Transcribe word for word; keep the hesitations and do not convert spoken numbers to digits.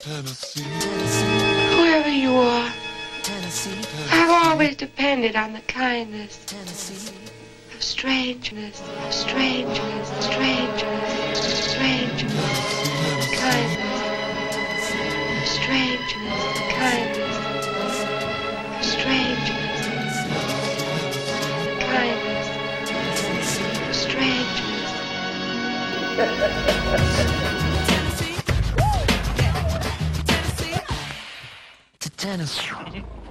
Tennessee. Whoever you are, Tennessee. I've always depended on the kindness Tennessee. Of strangeness, of strangeness, of strangeness, of strangeness, of kindness, of strangeness, of kindness, of strangeness, of kindness, of strangeness. Tennessee.